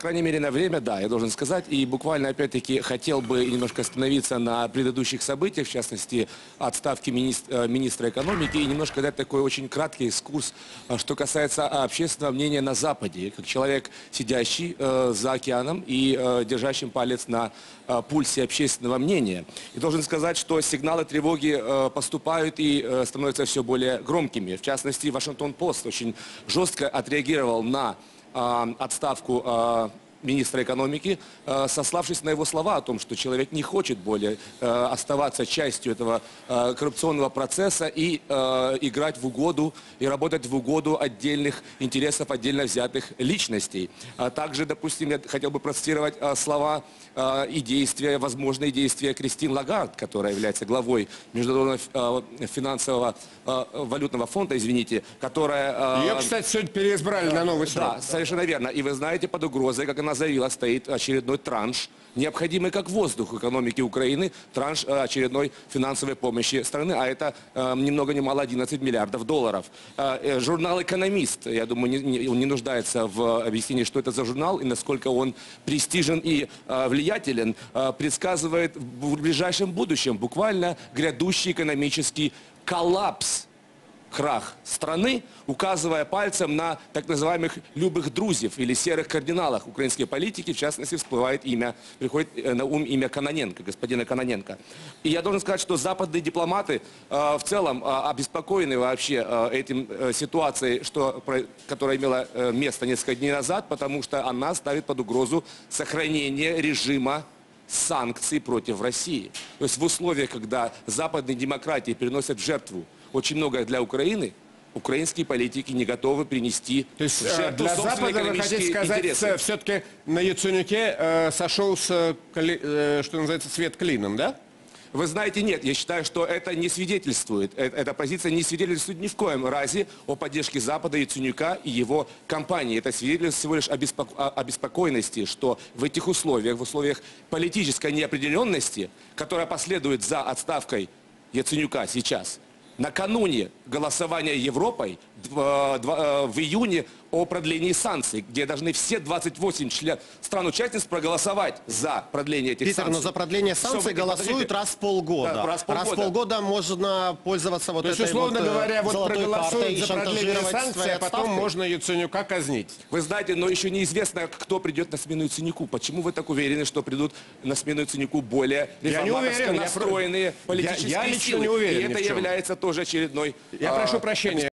По крайней мере, на время, да, я должен сказать. И буквально, опять-таки, хотел бы немножко остановиться на предыдущих событиях, в частности, отставки министра экономики, и немножко дать такой очень краткий экскурс, что касается общественного мнения на Западе. Как человек, сидящий за океаном и держащим палец на пульсе общественного мнения. И должен сказать, что сигналы тревоги поступают и становятся все более громкими. В частности, Вашингтон-Пост очень жестко отреагировал на отставку министра экономики, сославшись на его слова о том, что человек не хочет более оставаться частью этого коррупционного процесса и играть в угоду и работать в угоду отдельных интересов отдельно взятых личностей. Также, допустим, я хотел бы процитировать слова и действия, возможные действия Кристин Лагард, которая является главой Международного финансового валютного фонда, извините, которая... Ее, кстати, сегодня переизбрали на новый срок. Да, совершенно верно. И вы знаете, под угрозой, как она заявила, стоит очередной транш, необходимый как воздух экономики Украины, транш очередной финансовой помощи страны, а это ни много ни мало 11 миллиардов долларов. Журнал «Экономист», я думаю, он не нуждается в объяснении, что это за журнал и насколько он престижен и влиятелен, предсказывает в ближайшем будущем буквально грядущий экономический коллапс, крах страны, указывая пальцем на так называемых любых друзьев или серых кардиналах украинской политики. В частности, приходит на ум имя Кононенко, господина Кононенко. И я должен сказать, что западные дипломаты в целом обеспокоены вообще этим ситуацией, которая имела место несколько дней назад, потому что она ставит под угрозу сохранение режима санкций против России. То есть в условиях, когда западные демократии переносят в жертву очень многое для Украины, украинские политики не готовы принести То есть в жертву для собственные Запада, вы хотите экономические сказать, интересы. все-таки на Яценюке сошелся, что называется, свет клином, да? Вы знаете, нет, я считаю, что это не свидетельствует, эта позиция не свидетельствует ни в коем разе о поддержке Запада, Яценюка и его кампании. Это свидетельствует всего лишь о обеспокоенности, что в этих условиях, в условиях политической неопределенности, которая последует за отставкой Яценюка сейчас, накануне голосования Европой в июне о продлении санкций, где должны все 28 стран-участниц проголосовать за продление этих санкций. Питер, но за продление санкций голосуют раз в полгода. Да, раз в полгода можно пользоваться вот То есть, этой условно вот говоря, вот золотой картой проголосуют и за продление шантажировать санкций, своей а потом отставкой. можно Яценюка казнить. Вы знаете, но еще неизвестно, кто придет на смену Яценюку. Почему вы так уверены, что придут на смену Яценюку более реформаторско настроенные политические я лично силы? не уверен И это ни в чем. является тоже очередной... Я прошу прощения.